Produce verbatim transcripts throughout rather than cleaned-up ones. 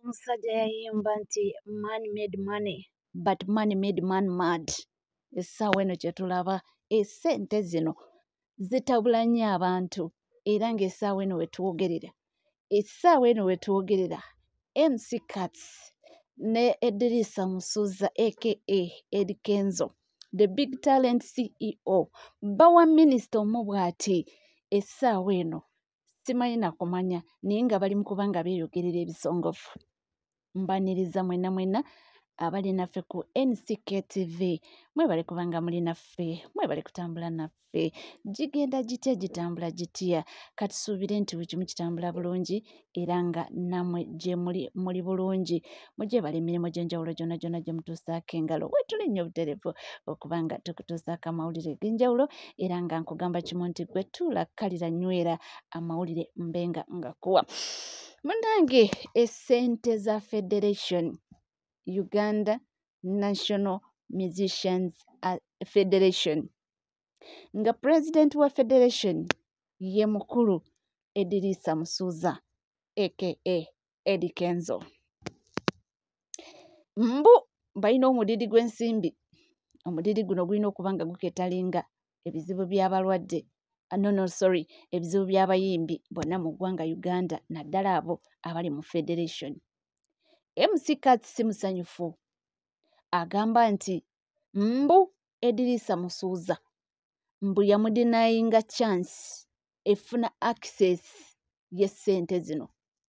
Omusajja yayimba nti man made money but money made man mad. Essaawa eno kye tulaba essente zino zitabula nnyo abantu era ng'essaawa eno we twogerera essaawa eno we twogerera M C Cuts ne Edrisa Musuuza aka Eddie Kenzo the big talent C E O bawa minisita omu bw'ati essaawa eno simanyi na kumanya naye nga bali mu kuba nga beeyogerera ebisongovu. Mbaniriza mwena mwena abali naffe ku N C K T V mwebale kubanga muli naffe mwebale kutambula naffe gigenda gitya gitambula gitya katusuubire nti buli kimu kitambula bulungi era nga nammwe gye muli muli bulungi mugyebala emirimu gy'enjawulo gyonna gyonna gye mutuusaako engalo wetuli nnyo butereevu okubanga tukutuusaako amawulire g'enjawulo era nga nkugamba kimu nti gwe tuula kkalira nywera amawulire mbenga ngakuwa. Munnange essente za Federation Uganda National Musicians Federation nga president wa Federation ye mukulu Edrisa Musuuza aka Eddie Kenzo. Mbu balina omudidi gw'ensimbi omudidi guno gulina okuba nga guketalinga ebizibu by'abalwadde no no sorry ebizibu by'abayimbi bonna mu ggwanga Uganda naddala abo abali mu Federation. M C Cuts si musanyufu agamba nti mbu Edrisa Musuuza mbu yamudinayinga chance efuna access ye ssente zino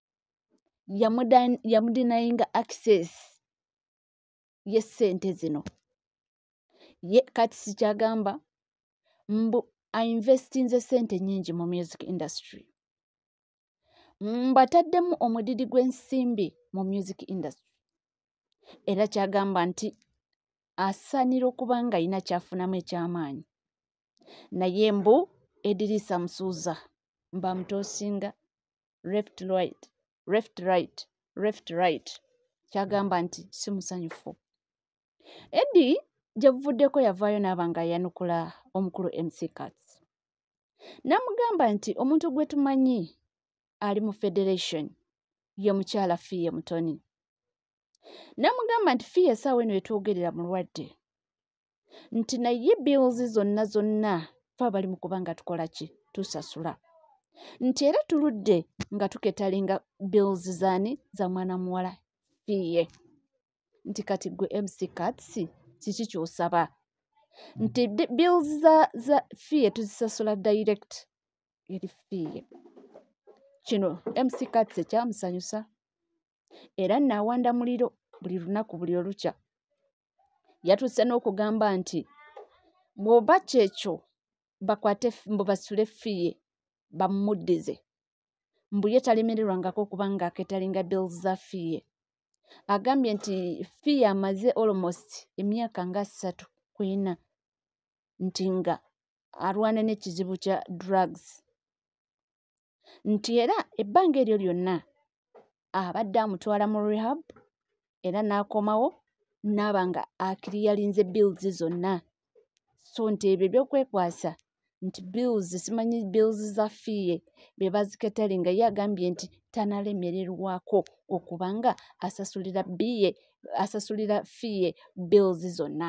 yamudinayinga access ye ssente zino ye Cuts kyagamba mbu ainvestinze ssente nnyingi mu music industry mbataddemu omudidi gw'ensimbi mu music industry era kyagamba nti asaanira okuba nga alina kyafunamu eky'amaanyi naye mbu Edrisa Musuuza mbamutoosinga left right left right left right kyagamba nti si musanyufu. Eddie gyebuvuddeko yavaayo n'aba nga yanukula omukulu M C Cuts n'amugamba nti omuntu gwe tumanyi ali mu Federation ye mukyala Fiye Mutoni n'amugamba nti Fiye essaawa eno yetwogerera mulwadde nti naye bills zonna zonna fe abali mu kuba nga tukola ki tusasula nti era tuludde nga tuketalinga bills zaani za mwana muwala Fiye nti kati gwe M C Cuts kiki ky'osaba nti bills za, za Fiye tuzisasula direct eri Fiye. Kino M C Cuts ekyamusanyusa era nnaawanda muliro buli lunaku buli olukya yatuuse n'okugamba nti bw'oba kyekyo bakwate mbu basule Fiye bamuddize mbu ye talemererwangako okuba nga aketalinga bills za Fiye. Agambye nti Fiye amaze almost emyaka nga ssatu ku ena nti nga alwana n'ekizibu kya drugs nti era ebbanga eryo lyonna abadde amutwala mu rehab era n'akomawo n'aba nga akiriyalinze bills zonna so nti ebyo ebyokwekwasa nti bills simanyi bills za Fiye be baziketalinga ye agambye nti tanalemererwako okuba nga asasulira biye asasulira Fiye bills zonna.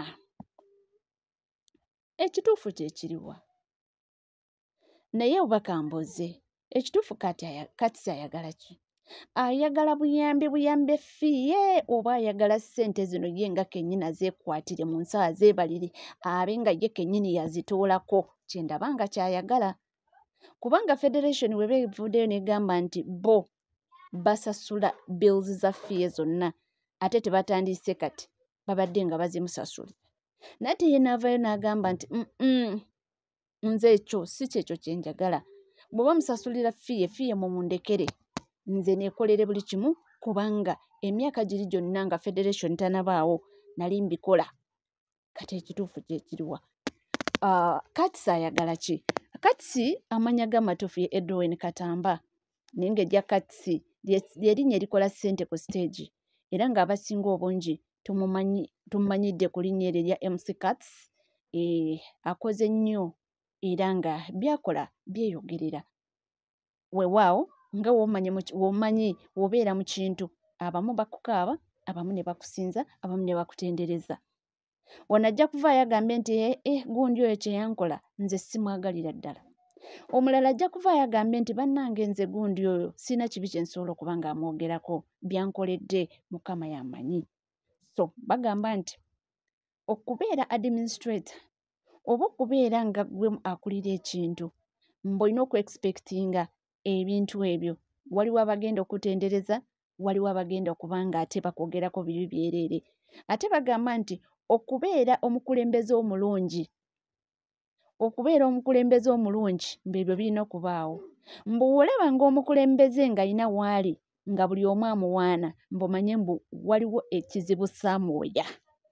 Ekituufu kye kiriwa naye obubaka mbuuze ekituufu kati Cuts ayagala ki? Ayagala buyambi buyambe Fiye oba ayagala ssente zino ye nga kennyini azeekwatire mu nsawa zeebalire abe nga ye kennyini yazitoolako kyendaba nga kyayagala kubanga Federation we beevuddeyo n'egamba nti bo basasula bills za Fiye zonna ate tebatandise kati babadde nga bazimusasula nate ye n'avaayo n'agamba nti mm nze ekyo si kyekyo kye njagala bw'oba musasulira Fiye Fiye mumundekere nze neekolere buli kimu kubanga emyaka giri gyonna nga Federation tanabaawo nali mbikola kati ekituufu kye kiriwa. Uh, Cuts ayagala ki? Cuts amanya g'amatuufu ye Edwin Katamba naye ng'ejja Cuts ly'erinnya erikola ssente ku stage era ng'abasinga obungi tumumanyi tumumanyidde ku linnya eryo erya M C Cuts eh, akoze nnyo era nga byakola byeyogerera weewaawo nga womanyi womanyi wobeera mu kintu abamu bakukaaba abamu ne bakusinza abamu ne bakutendereza. Ono ajja kuvaayo agambe nti eh, eh, gundi oyo kye yankola nze simwagalira ddala. Omulala ajja kuvaayo agambe nti bannange nze gundi oyo sina kibi kye nsobola okuba nga amwogerako, byankoledde Mukama y'amanyi. So bagamba nti okubeera administrator oba okubeera nga gwe akulira ekintu mb'olina okuexpectinga ebintu ebyo. Waliwo abagenda okutendereza, waliwo abagenda okuba nga ate bakwogerako bibi byereere. Ate bagamba nti okubeera omukulembeze omulungi okubeera omukulembeze omulungi mb'ebyo birina okubaawo. Mbu olaba ng'omukulembeze ng'alina waali nga buli omu amuwaana mb'omanye mbu waliwo ekizibu somewhere.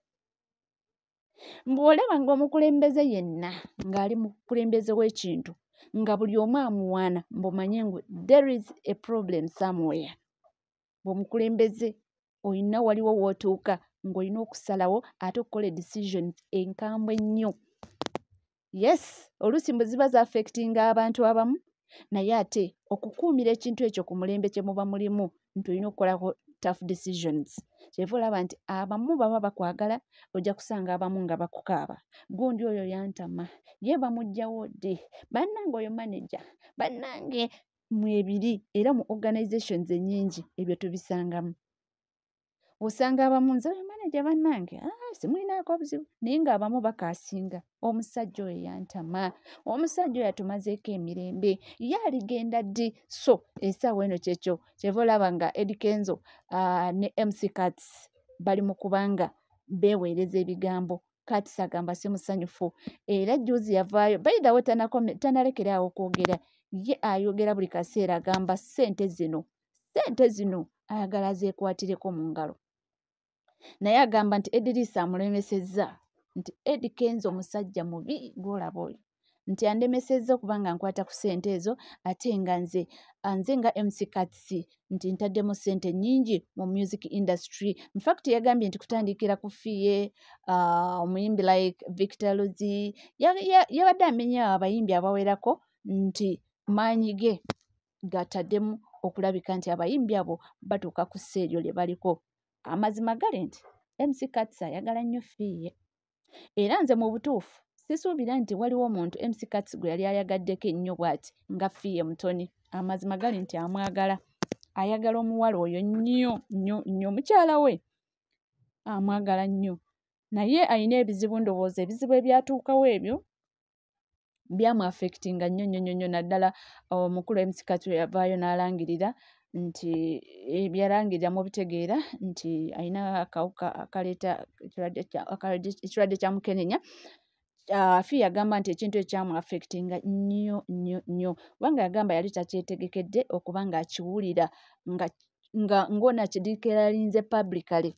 Mbu olaba ng'omukulembeze yenna ng'ali mukulembeze w'ekintu nga buli omu amuwaana mb'omanye ngu there is a problem somewhere. Bw'omukulembeze olina waliwo w'otuuka ng'olina okusalawo ate okukola decisions enkambwe ennyo. Yes, oluusi mbu ziba za-affectinga abantu abamu, naye ate okukuumira ekintu ekyo ku mulembe kye muba mulimu nti olina okukolako tough decisions. Kyeva olaba nti abamu baba bakwagala, ojja kusanga abamu nga bakukaaba. Gundi oyo yantama, ye bamuggyawo ddi, bannange oyo manager, bannange mwebiri era mu organizations ennyingi ebyo tubisangamu. Osanga abamu nze oyo manager bannange, ah, simulinaako buzibu, naye ng'abamu bakaasinga. Omusajja oyo yantama, omusajja oyo atumazeeko emirembe, ye aligenda ddi? So essaawa eno kyekyo kyeva olaba nga Eddy Kenzo uh, ne M C Cuts bali mu kubanga beeweereza ebigambo. Cuts agamba si musanyufu era juzi yavaayo by the way tanalekeraawo okwogera, ye ayogera buli kaseera agamba ssente zino ssente zino ayagala azeekwatireko mu ngalo. Naye agamba nti Edrisa amulemesezza nti Eddy Kenzo omusajja mubi gw'olaba oyo, nti andemesezza okuba nga nkwata ku ssente ezo ate nga nze nze nga M C Cuts nti ntaddemu ssente nnyingi mu music industry. In fact yagambye nti kutandikira ku fiye uh, omuyimbi like Victor Luzi yabadde amenya abayimbi abawerako nti maanyi ge gataddemu okulabika nti abayimbi abo batuuka ku sseeryo lye baliko. Amazima gali nti M C Cuts ayagala nnyo fiye era nze mu butuufu sisuubira nti waliwo omuntu M C Cuts gwe yali ayagaddeko ennyo bw'ati nga fiye mutoni. Amazima gali nti amwagala, ayagala omuwala oyo nnyo nnyo nnyo, mukyala we amwagala nnyo, naye alina ebizibu, ndowooza ebizibu ebyatuukawo ebyo byamu-affectinga nnyo nnyo nnyo naddala. Omukulu M C Cuts yavaayo n'alangirira nti ebyalangirira mu bitegeera nti alina akawuka akaleeta ekirwadde kya mukenenya. Uh, Fiya agamba nti ekintu ekyamu-affectinga nnyo nnyo nnyo kubanga yagamba yali takyetegekedde okuba ng'akiwulira nga nga ng'ona kidikiralinze publicly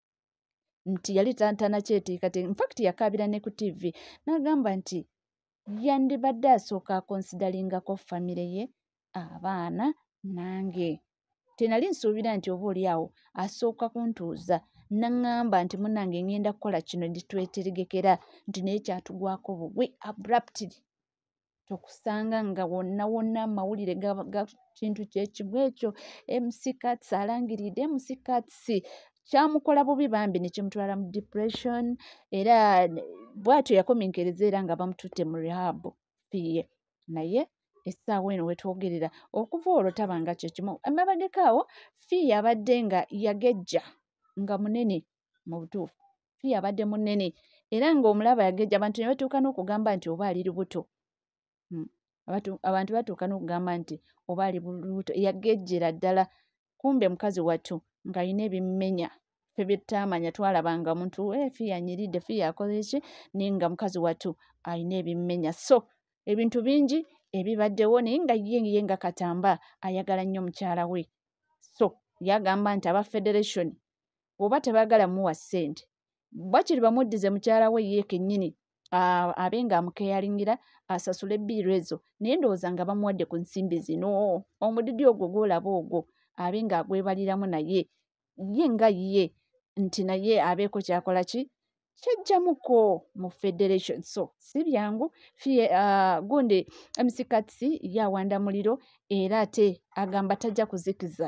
nti yali tanakyeteekateeka. In fact yakaabira ne ku T V n'agamba nti yandibadde asooka akonsidaringako famire ye, abaana nange. Tenali nsuubira nti oba oli awo asooka kuntuuza n'aŋŋamba nti munnange ngenda kukola kino nditweteregekera nti naye kyatugwako bugwi abruptly. Tokusanga nga wonna wonna amawulire ga kintu kyekimu ekyo. M C Cuts alangiridde, M C Cuts kyamukola bubi bambi ne kimutwala mu depression era bw'atyo yakomenkereza era nga bamututte mu rehab fiye. Naye essaawa eno wetwogerera okuva olwo tabanga kyekimu. Amabageko awo fiye abadde nga yagejja nga munene mu butuufu. Fiye abadde munene era ng'omulaba yagejja, abantu ne batuuka n'okugamba nti oba ali lubuto. Hmm. Abantu batuuka n'okugamba nti oba ali lubuto, yagejjera ddala. Kumbe mukazi wattu ng'alina ebimumenya ffe bye tutaamanya, twalabanga omuntu eh, fiye anyiridde, fiye akoze ki, naye nga mukazi wattu alina ebimumenya. So ebintu bingi ebibaddewo naye nga ye ye nga Katamba ayagala nnyo mukyala we. So yagamba nti aba Federation oba tebaagala muwa ssente bakiri bamuddize mukyala we ye kennyini abe nga amukeyalingira asasule ebbiiro ezo, naye ndowooza nga bamuwadde ku nsimbi zino. Omudidi ogwo gw'olaba ogwo abe nga agwebaliramu naye ye nga ye nti naye abeeko kyakola ki kyajjamuko mu Federation. So si byangu. Fiye uh, gundi M C Cuts ye awanda muliro era ate agamba tajja kuzikiza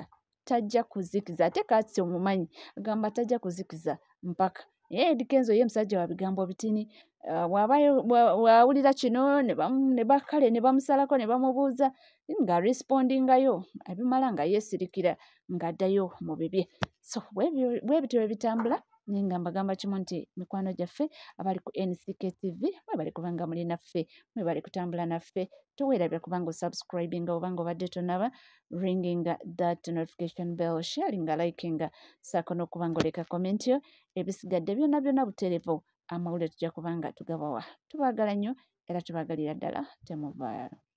tajja kuzikiza ate Katsi omumanyi agamba tajja kuzikiza mpaka naye Eddy Kenzo ye musajja wa bigambo bitini uh, wawulira kino ne bakale ne bamusalako ne bamubuuza nga respondingayo abimala nga yeesirikira ng'addayo mu bibye so bwe bityo bwe bitambula naye nga mbagamba kimu nti mikwano gyaffe abali ku N C K T V mwebale kubanga muli naffe mwebale kutambula naffe toweerabira kubanga osubscribinga obanga obadde tonaba ringinga that notification bell sharinga likinga saako n'okubanga oleka comment yo ebisigadde byonna byonna butereevu amawulire tujja kubanga tugabawa tubaagala nnyo era tubaagalira ddala temuvaayo.